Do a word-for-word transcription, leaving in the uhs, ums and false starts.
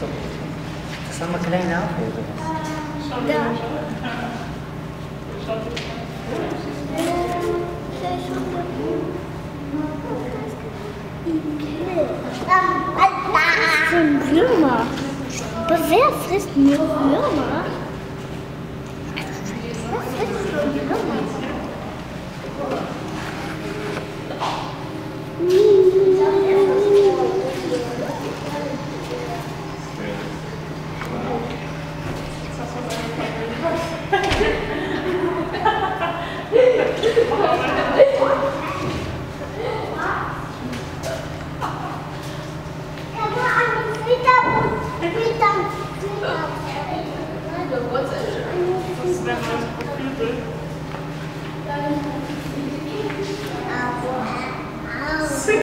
Das ist eine kleine Aufregung. Da. Das ist ein Würmer. Aber wer frisst mir Würmer? Wer frisst so Würmer? Das wäre mein Profilbild.